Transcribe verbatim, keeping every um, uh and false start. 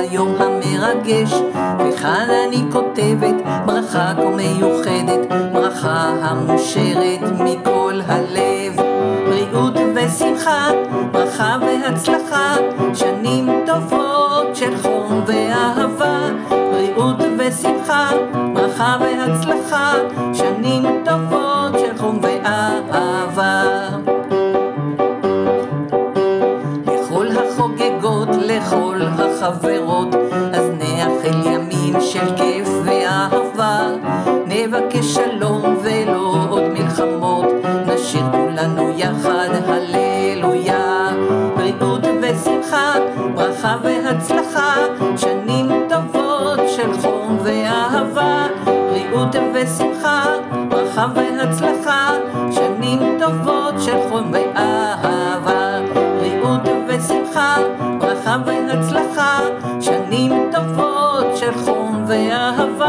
היום המרגש, וכאן אני כותבת ברכה כה מיוחדת, ברכה המושרת מכל הלב. בריאות ושמחה, ברכה והצלחה, שנים טובות של חום ואהבה. בריאות ושמחה, ברכה והצלחה, שנים טובות של חום ואהבה. לכל החוגגות, לכל החברות, אז נאחל ימים של כיף ואהבה. נבקש שלום ולא עוד מלחמות, נשיר כולנו יחד הללויה. בריאות ושמחה, ברכה והצלחה, שנים טובות של חום ואהבה. בריאות ושמחה, ברכה והצלחה, שנים טובות של חום ואהבה. בריאות ושמחה, ברכה והצלחה, שנים טובות של חום ואהבה.